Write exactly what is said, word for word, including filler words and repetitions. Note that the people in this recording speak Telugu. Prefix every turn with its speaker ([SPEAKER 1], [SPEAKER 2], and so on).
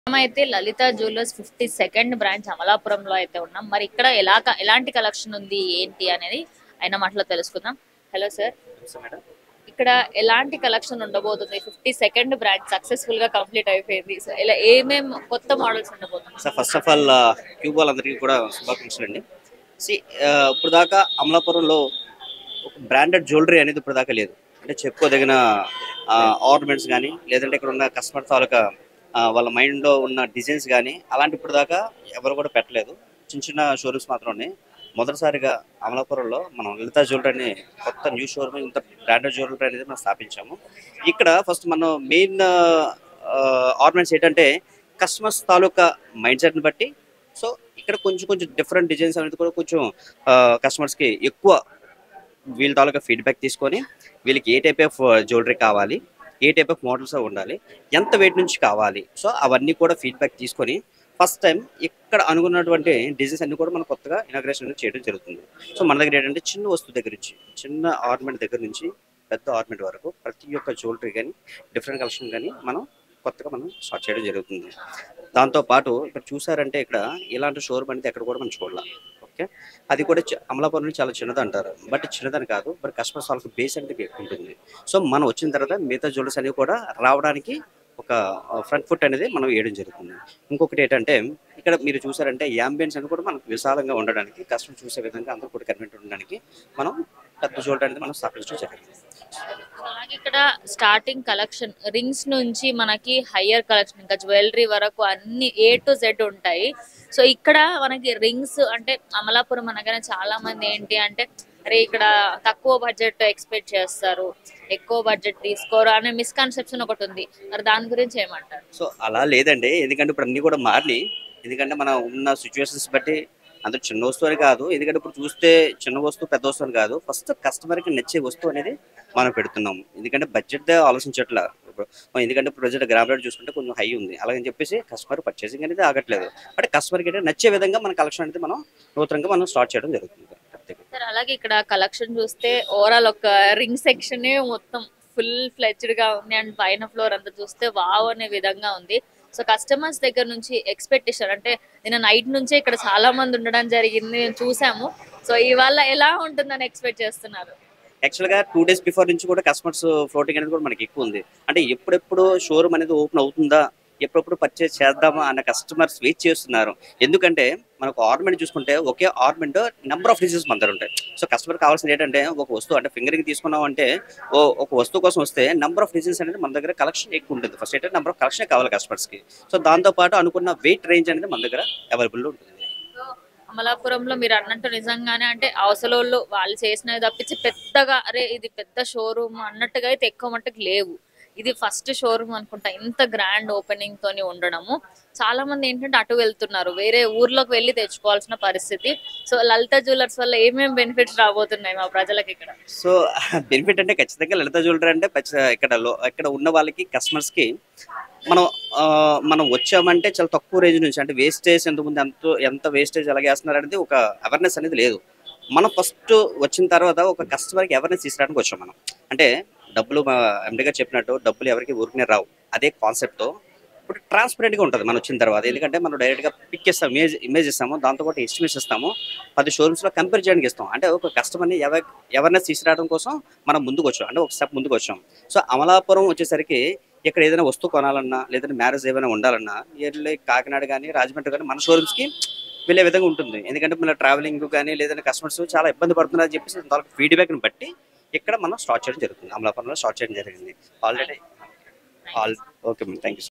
[SPEAKER 1] మనమైతే Lalitha jewellers fifty second branch అమలాపురంలో అయితే ఉన్నాం. మరి ఇక్కడ ఎలా ఎలాంటి కలెక్షన్ ఉంది ఏంటి అనేది ఆయన మాటలో తెలుసుకుందాం. హలో సార్, ఇక్కడ ఎలాంటి కలెక్షన్ ఉండబోతుంది? ఫిఫ్టీ సెకండ్ బ్రాంచ్ సక్సెస్ఫుల్ గా కంప్లీట్ అయిపోయింది. సో ఇలా ఏమేం కొత్త మోడల్స్ ఉండబోతుంది?
[SPEAKER 2] సార్ ఫస్ట్ ఆఫ్ ఆల్ క్యూ వాళ్ళందరికీ కూడా శుభాకాంక్షలు అండి. సి ఇప్పుడు దాకా అమలాపురంలో ఒక బ్రాండెడ్ జ్యువెలరీ అనేది ఇప్పుడు దాకా లేదు. అంటే చెప్పుకోదగిన ఆర్నమెంట్స్ కానీ లేదంటే ఇక్కడ ఉన్న కస్టమర్ తాలూకా వాళ్ళ మైండ్లో ఉన్న డిజైన్స్ కానీ అలాంటి ఇప్పుడు దాకా ఎవరు కూడా పెట్టలేదు. చిన్న చిన్న షోరూమ్స్ మాత్రం ఉన్నాయి. మొదటిసారిగా అమలాపురంలో మనం లలిత జ్యువెలరీ అని కొత్త న్యూ షోరూమ్, ఇంత బ్రాండెడ్ జ్యువెలరీ అనేది మనం స్థాపించాము. ఇక్కడ ఫస్ట్ మనం మెయిన్ ఆర్నమెంట్స్ ఏంటంటే కస్టమర్స్ తాలూకా మైండ్ సెట్ని బట్టి, సో ఇక్కడ కొంచెం కొంచెం డిఫరెంట్ డిజైన్స్ అనేది కూడా కొంచెం కస్టమర్స్కి ఎక్కువ వీళ్ళ తాలూకా ఫీడ్బ్యాక్ తీసుకొని వీళ్ళకి ఏ టైప్ ఆఫ్ జ్యువెలరీ కావాలి, ఏ టైప్ ఆఫ్ మోడల్స్ ఉండాలి, ఎంత వెయిట్ నుంచి కావాలి, సో అవన్నీ కూడా ఫీడ్బ్యాక్ తీసుకొని ఫస్ట్ టైం ఇక్కడ అనుకున్నటువంటి డిజైన్స్ అన్ని కూడా మనం కొత్తగా ఇనాగ్రేషన్ చేయడం జరుగుతుంది. సో మన దగ్గర ఏంటంటే చిన్న వస్తువు దగ్గర నుంచి, చిన్న ఆర్నమెంట్ దగ్గర నుంచి పెద్ద ఆర్నమెంట్ వరకు ప్రతి ఒక్క జ్యువెలరీ కానీ డిఫరెంట్ కలెక్షన్ కానీ మనం కొత్తగా మనం స్టార్ట్ చేయడం జరుగుతుంది. దాంతోపాటు ఇక్కడ చూసారంటే ఇక్కడ ఇలాంటి షోరూమ్ అనేది ఎక్కడ కూడా మనం చూడాలి. ఓకే, అది కూడా అమలాపురం చాలా చిన్నది అంటారు, బట్ చిన్నదని కాదు, బట్ కస్టమర్స్ వాళ్ళకి బేస్ అనేది ఎక్కువ ఉంటుంది. సో మనం వచ్చిన తర్వాత మిగతా జ్యువెలర్స్ అనేవి కూడా రావడానికి ఒక ఫ్రంట్ ఫుట్ అనేది మనం వేయడం జరుగుతుంది. ఇంకొకటి ఏంటంటే ఇక్కడ మీరు చూసారంటే యాంబియన్స్ అనేది కూడా మనకు విశాలంగా ఉండడానికి, కస్టమర్ చూసే విధంగా అందరూ కూడా కన్వీనెంట్ ఉండడానికి మనం పెద్ద జ్యువెలరీ అనేది మనం స్థాపించడం జరిగింది.
[SPEAKER 1] అలాగే ఇక్కడ స్టార్టింగ్ కలెక్షన్ రింగ్స్ నుంచి మనకి హయ్యర్ కలెక్షన్ ఇంకా జ్యువెలరీ వరకు అన్ని ఏ టు జెడ్ ఉంటాయి. సో ఇక్కడ మనకి రింగ్స్ అంటే అమలాపురం అనగానే చాలా మంది ఏంటి అంటే అరే ఇక్కడ తక్కువ బడ్జెట్ ఎక్స్పెక్ట్ చేస్తారు, ఎక్కువ బడ్జెట్ తీసుకోరు అనే మిస్కన్సెప్షన్ ఒకటి ఉంది. మరి దాని గురించి ఏమంటారు?
[SPEAKER 2] సో అలా లేదండి, ఎందుకంటే ఇప్పుడు అన్ని కూడా మారినాయి. ఎందుకంటే మనం ఉన్న సిచ్యువేషన్స్ బట్టి అందరూ చిన్న వస్తువు అని కాదు, ఎందుకంటే ఇప్పుడు చూస్తే చిన్న వస్తువు పెద్ద వస్తువు అని కాదు, ఫస్ట్ కస్టమర్కి నచ్చే వస్తువు అనేది మనం పెడుతున్నాం. ఎందుకంటే బడ్జెట్ ఆలోచించట్లా. ఎందుకంటే ఇప్పుడు ప్రజెంట్ గ్రామ రేట్ చూసుకుంటే కొంచెం హై ఉంది, అలాగని చెప్పేసి కస్టమర్ పర్చేసింగ్ అనేది ఆగట్లేదు. బట్ కస్టమర్కి అయితే నచ్చే విధంగా మన కలెక్షన్ అనేది మనం నూతనంగా మనం స్టార్ట్ చేయడం జరుగుతుంది.
[SPEAKER 1] సార్ అలాగే ఇక్కడ కలెక్షన్ చూస్తే ఓవరాల్ ఒక రింగ్ సెక్షన్ మొత్తం ఫుల్ ఫ్లెడ్జ్డ్ గా ఉంది అండ్ పైన ఫ్లోర్ అంతా చూస్తే వావ్ అనే విధంగా ఉంది. సో కస్టమర్స్ దగ్గర నుంచి ఎక్స్పెక్టేషన్ అంటే నిన్న నైట్ నుంచే ఇక్కడ చాలా మంది ఉండడం జరిగింది, మేము చూసాము. సో ఇవాళ ఎలా ఉంటుందని ఎక్స్పెక్ట్ చేస్తున్నారు?
[SPEAKER 2] యాక్చువల్గా టూ డేస్ బిఫోర్ నుంచి కూడా కస్టమర్స్ ఫ్లోటింగ్ అనేది కూడా మనకి ఎక్కువ ఉంది. అంటే ఎప్పుడెప్పుడు షోరూమ్ అనేది ఓపెన్ అవుతుందా, ఎప్పుడప్పుడు పర్చేస్ చేద్దామా అన్న కస్టమర్స్ వెయిట్ చేస్తున్నారు. ఎందుకంటే మనకు ఆర్నమెంట్ చూసుకుంటే ఒకే ఆర్నమెంట్ నెంబర్ ఆఫ్ డిజైన్స్ మన దగ్గర ఉంటాయి. సో కస్టమర్ కావాల్సింది ఏంటంటే ఒక వస్తువు అంటే ఫింగరింగ్ తీసుకున్నాం అంటే ఓ ఒక వస్తువు కోసం వస్తే నెంబర్ ఆఫ్ డిజైన్స్ అనేది మన దగ్గర కలెక్షన్ ఎక్కువ ఉంటుంది. ఫస్ట్ ఏంటంటే నెంబర్ ఆఫ్ కలెక్షన్ కావాలి కస్టమర్స్కి. సో దాంతోపాటు అనుకున్న వెయిట్ రేంజ్ అనేది మన దగ్గర అవైలబుల్ ఉంటుంది.
[SPEAKER 1] అమలాపురంలో మీరు అన్నట్టు నిజంగానే అంటే అవసలోళ్ళు వాళ్ళు చేసినవి తప్పించి పెద్దగా అరే ఇది పెద్ద షోరూమ్ అన్నట్టుగా అయితే ఎక్కువ మట్టుకు లేవు. ఇది ఫస్ట్ షోరూమ్ అనుకుంటా ఇంత గ్రాండ్ ఓపెనింగ్ తోని ఉండడము. చాలా మంది ఏంటంటే అటు వెళ్తున్నారు, వేరే ఊర్లోకి వెళ్ళి తెచ్చుకోవాల్సిన పరిస్థితి. సో లలిత జ్యువెలర్స్ వల్ల ఏమేమి బెనిఫిట్స్ రాబోతున్నాయి మా ప్రజలకు ఇక్కడ?
[SPEAKER 2] సో బెనిఫిట్ అంటే ఖచ్చితంగా లలిత జ్యువెలరీ అంటే ఇక్కడ ఇక్కడ ఉన్న వాళ్ళకి కస్టమర్స్కి మనం మనం వచ్చామంటే చాలా తక్కువ రేంజ్ నుంచి, అంటే వేస్టేజ్ ఎంతమంది ఎంత ఎంత వేస్టేజ్ ఎలాగ వేస్తున్నారు అనేది ఒక అవేర్నెస్ అనేది లేదు. మనం ఫస్ట్ వచ్చిన తర్వాత ఒక కస్టమర్కి అవేర్నెస్ తీసుకురావడానికి వచ్చాం మనం. అంటే డబ్బులు మా ఎండి గారు చెప్పినట్టు డబ్బులు ఎవరికి ఊరికనే రావు, అదే కాన్సెప్ట్తో ఇప్పుడు ట్రాన్స్పరెంట్గా ఉంటుంది మనం వచ్చిన తర్వాత. ఎందుకంటే మనం డైరెక్ట్గా పిక్ ఇస్తాం, ఇమేజ్ ఇమేజ్ ఇస్తాము, దాంతోపాటు ఎస్టిమేట్స్ ఇస్తాము, పది షోరూమ్స్లో కంపేర్ చేయడానికి ఇస్తాం. అంటే ఒక కస్టమర్ని ఎవ అవేర్నెస్ తీసుకురావడం కోసం మనం ముందుకు వచ్చాం, అంటే ఒక స్టెప్ ముందుకు వచ్చాం. సో అమలాపురం వచ్చేసరికి ఇక్కడ ఏదైనా వస్తువు కొనాలన్నా లేదంటే మ్యారేజ్ ఏమైనా ఉండాలన్నా ఇయర్లీ కాకినాడ కానీ రాజమండ్రి కానీ మన షోరూమ్స్కి వెళ్ళే విధంగా ఉంటుంది. ఎందుకంటే మన ట్రావెలింగ్ కానీ లేదంటే కస్టమర్స్ చాలా ఇబ్బంది పడుతున్నారని చెప్పేసి దాని ఫీడ్బ్యాక్ని బట్టి ఇక్కడ మనం స్టార్ట్ చేయడం జరుగుతుంది. అమలాపురంలో స్టార్ట్ చేయడం జరిగింది already. All okay ma'am, thank you.